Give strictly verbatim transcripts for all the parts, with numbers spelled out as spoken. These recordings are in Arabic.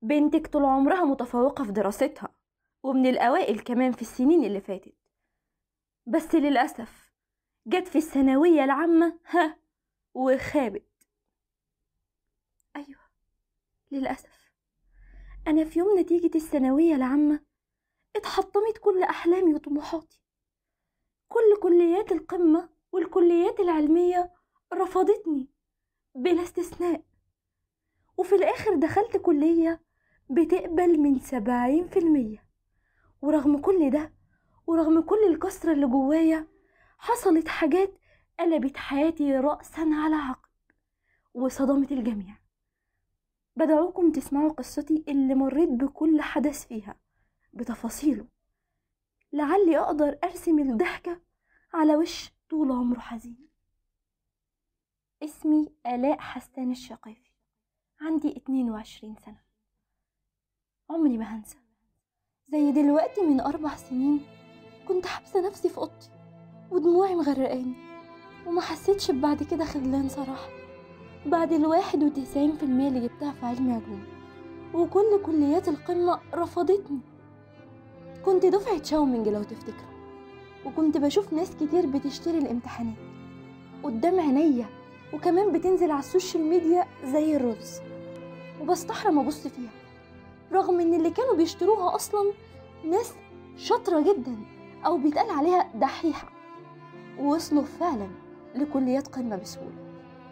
بنتك طول عمرها متفوقة في دراستها، ومن الأوائل كمان في السنين اللي فاتت، بس للأسف جت في الثانوية العامة ها وخابت. أيوة للأسف أنا في يوم نتيجة الثانوية العامة اتحطمت كل أحلامي وطموحاتي. كل كليات القمة والكليات العلمية رفضتني بلا استثناء، وفي الآخر دخلت كلية بتقبل من سبعين في المية. ورغم كل ده ورغم كل الكسرة اللي جوايا حصلت حاجات قلبت حياتي رأسا على عقب وصدمت الجميع. بدعوكم تسمعوا قصتي اللي مريت بكل حدث فيها بتفاصيله، لعلي أقدر أرسم الضحكة على وش طول عمره حزين. اسمي آلاء حسان الشقافي، عندي اتنين وعشرين سنة. عمري ما هنسى زي دلوقتي من أربع سنين كنت حابسة نفسي في أوضتي ودموعي مغرقاني، وما حسيتش بعد كده خذلان صراحة بعد الواحد وتسعين في المية اللي جبتها في علم علوم، وكل كليات القمة رفضتني. كنت دفعة شاومينج لو تفتكروا، وكنت بشوف ناس كتير بتشتري الامتحانات قدام عينيا، وكمان بتنزل على السوشيال ميديا زي الرز، وبستحرم ابص فيها رغم ان اللي كانوا بيشتروها اصلا ناس شاطرة جدا او بيتقال عليها دحيحة، ووصلوا فعلا لكليات قمة بسهولة.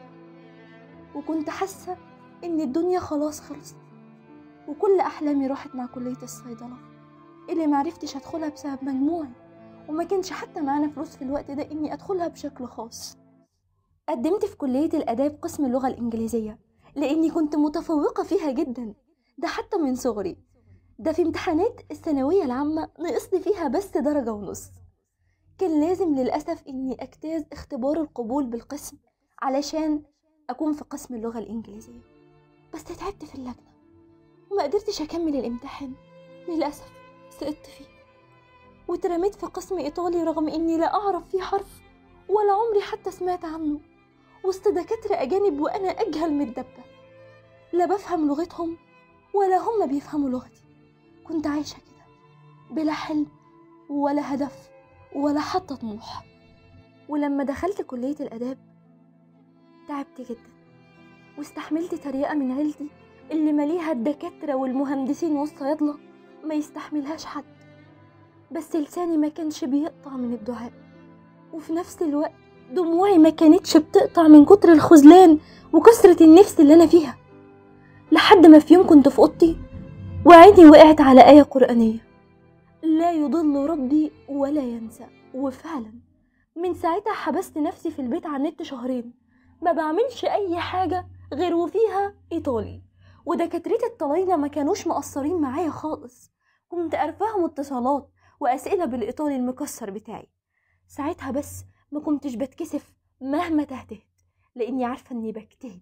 وكنت حاسة ان الدنيا خلاص خلصت، وكل احلامي راحت مع كلية الصيدلة اللي معرفتش ادخلها بسبب مجموعي، وما كانش حتى معانا فلوس في الوقت ده اني ادخلها بشكل خاص. قدمت في كلية الاداب قسم اللغة الانجليزية لاني كنت متفوقة فيها جدا، ده حتى من صغري. ده في امتحانات الثانوية العامة نقصني فيها بس درجة ونص. كان لازم للأسف اني اجتاز اختبار القبول بالقسم علشان اكون في قسم اللغة الانجليزية، بس تعبت في اللجنة وما قدرتش اكمل الامتحان للأسف، سقطت فيه واترميت في قسم ايطالي رغم اني لا اعرف فيه حرف ولا عمري حتى سمعت عنه، وسط دكاترة اجانب وانا اجهل من الدبة، لا بفهم لغتهم ولا هم بيفهموا لغتي. كنت عايشة كده بلا حلم ولا هدف ولا حتى طموح. ولما دخلت كلية الاداب تعبت جدا، واستحملت تريقة من عيلتي اللي مليها الدكاترة والمهندسين والصيادلة ما يستحملهاش حد، بس لساني ما كانش بيقطع من الدعاء، وفي نفس الوقت دموعي ما كانتش بتقطع من كتر الخذلان وكسرة النفس اللي أنا فيها. لحد ما في يوم كنت في أوضتي وعيني وقعت على آية قرآنية: لا يضل ربي ولا ينسى. وفعلا من ساعتها حبست نفسي في البيت على النت شهرين، ما بعملش أي حاجة غير وفيها إيطالي، ودكاترة الطلاينة ما كانوش مقصرين معايا خالص. كنت أرفعهم اتصالات وأسئلة بالإيطالي المكسر بتاعي. ساعتها بس ما كنتش بتكسف مهما تهتهت، لأني عارفة أني بجتهد.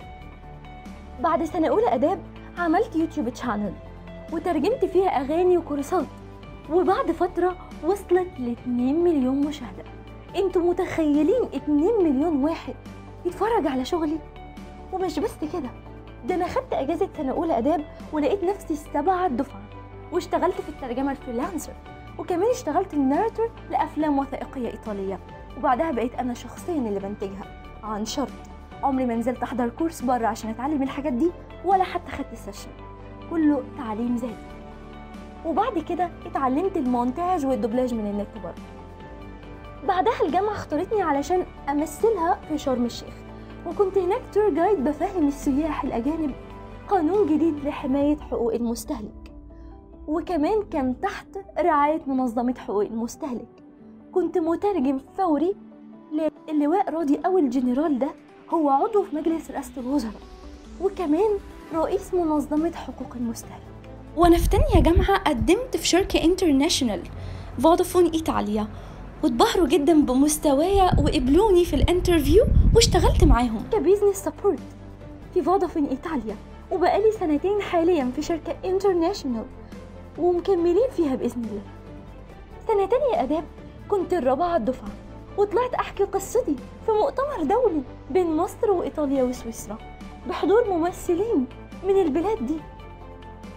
بعد سنة أولى أداب عملت يوتيوب تشانل وترجمت فيها أغاني وكورسات، وبعد فترة وصلت لاتنين مليون مشاهدة. انتوا متخيلين اتنين مليون واحد يتفرج على شغلي؟ ومش بس كده، ده أنا خدت أجازة سنة أولى أداب ولقيت نفسي السبعة الدفعة، واشتغلت في الترجمة الفريلانسر، وكمان اشتغلت النارتور لأفلام وثائقية إيطالية. وبعدها بقيت أنا شخصيا اللي بنتجها عن شرط. عمري ما نزلت أحضر كورس بره عشان أتعلم الحاجات دي، ولا حتى خدت السيشن، كله تعليم ذاتي. وبعد كده اتعلمت المونتاج والدوبلاج من النت برضه. بعدها الجامعة اختارتني علشان أمثلها في شرم الشيخ، وكنت هناك تور جايد بفهم السياح الأجانب قانون جديد لحماية حقوق المستهلك، وكمان كان تحت رعاية منظمة حقوق المستهلك. كنت مترجم فوري للواء راضي أو الجنرال، ده هو عضو في مجلس رئاسة الوزراء، وكمان رئيس منظمة حقوق المستهلك. وانا في تانية جامعة قدمت في شركة انترناشنال فودافون ايطاليا، واتبهروا جدا بمستوايا وقبلوني في الانترفيو واشتغلت معاهم كبيزنس سبورت في فودافون ايطاليا، وبقالي سنتين حاليا في شركة انترناشنال ومكملين فيها بإذن الله. سنة تانية أداب كنت الرابعة الدفعة، وطلعت أحكي قصتي في مؤتمر دولي بين مصر وإيطاليا وسويسرا بحضور ممثلين من البلاد دي.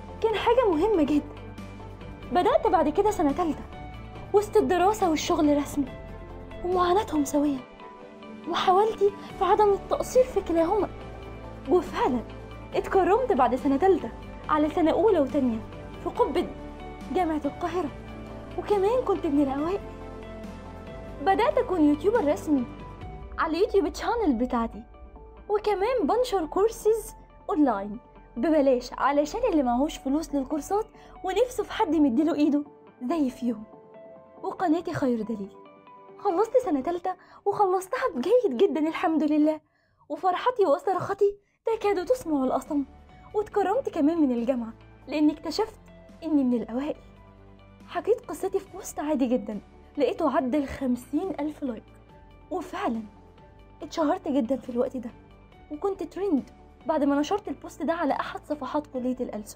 مهمة جدا. بدأت بعد كده سنة تالتة وسط الدراسة والشغل رسمي ومعاناتهم سوية، وحاولتي في عدم التقصير في كلاهما. وفعلا اتكرمت بعد سنة تالتة على سنة أولى وتانية في قبة جامعة القاهرة، وكمان كنت من الأوائل. بدأت أكون يوتيوبر رسمي على اليوتيوب تشانل بتاعتي، وكمان بنشر كورسز أونلاين ببلاش علشان اللي معهوش فلوس للكورسات ونفسه في حد يمديله إيده زي فيهم. وقناتي خير دليل خلصت سنة تالتة وخلصتها بجيد جدا الحمد لله، وفرحتي وصرختي تكاد تسمع الأصم. واتكرمت كمان من الجامعة لأني اكتشفت إني من الأوائل. حكيت قصتي في بوست عادي جدا لقيته عدى الخمسين ألف لايك، وفعلا اتشهرت جدا في الوقت ده وكنت ترند بعد ما نشرت البوست ده على أحد صفحات كلية الألسن.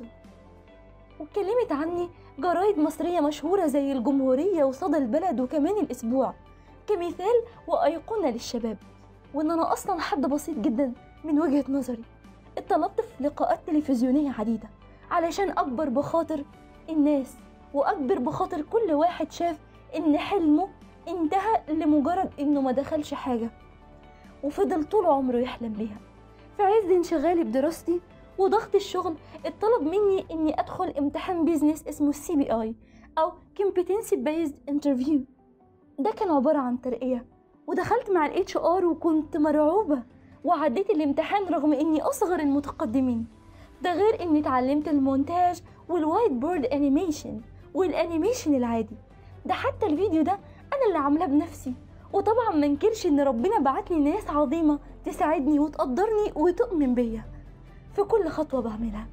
واتكلمت عني جرايد مصرية مشهورة زي الجمهورية وصدى البلد وكمان الأسبوع كمثال وأيقونة للشباب، وإن أنا أصلا حد بسيط جدا من وجهة نظري. اتطلبت في لقاءات تلفزيونية عديدة علشان أكبر بخاطر الناس وأكبر بخاطر كل واحد شاف إن حلمه انتهى لمجرد إنه ما دخلش حاجة وفضل طول عمره يحلم بيها. في عز انشغالي بدراستي وضغط الشغل اتطلب مني إني أدخل امتحان بيزنس اسمه السي بي آي أو Competency Based Interview. ده كان عبارة عن ترقية، ودخلت مع ال إتش آر وكنت مرعوبة وعديت الامتحان رغم إني أصغر المتقدمين. ده غير إني اتعلمت المونتاج والوايت بورد أنيميشن والأنيميشن العادي. ده حتى الفيديو ده أنا اللي عاملاه بنفسي، وطبعا منكرش إن ربنا بعتلي ناس عظيمة تساعدني وتقدرني وتؤمن بيا في كل خطوة بعملها.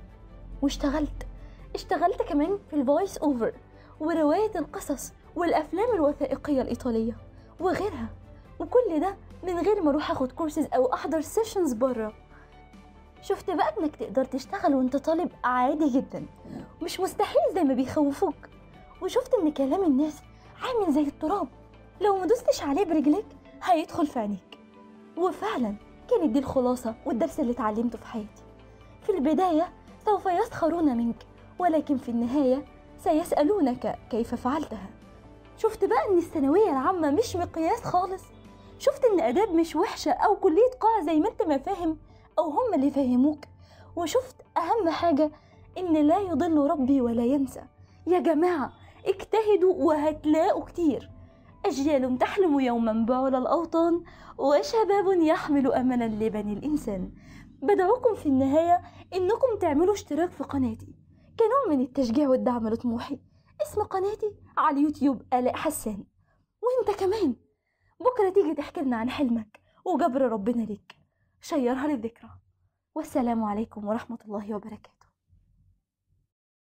واشتغلت اشتغلت كمان في الفويس اوفر ورواية القصص والأفلام الوثائقية الإيطالية وغيرها، وكل ده من غير ما أروح أخد كورسز أو أحضر سيشنز برا. شفت بقى إنك تقدر تشتغل وإنت طالب عادي جدا، مش مستحيل زي ما بيخوفوك. وشفت إن كلام الناس عامل زي التراب، لو مدوستش عليه برجلك هيدخل في عينيك. وفعلا كانت دي الخلاصة والدرس اللي اتعلمته في حياتي. في البداية سوف يسخرون منك، ولكن في النهاية سيسألونك كيف فعلتها. شفت بقى إن الثانوية العامة مش مقياس خالص. شفت إن آداب مش وحشة أو كلية قاع زي ما أنت ما فاهم أو هم اللي فاهموك. وشفت أهم حاجة إن لا يضل ربي ولا ينسى. يا جماعة اجتهدوا وهتلاقوا كتير. أجيال تحلم يوما بعلى الأوطان، وشباب يحمل أملا لبني الإنسان. بدعوكم في النهاية إنكم تعملوا اشتراك في قناتي كنوع من التشجيع والدعم لطموحي. اسم قناتي على اليوتيوب آلاء حسان. وانت كمان بكرة تيجي تحكي لنا عن حلمك وجبر ربنا ليك، شيرها للذكرى. والسلام عليكم ورحمة الله وبركاته.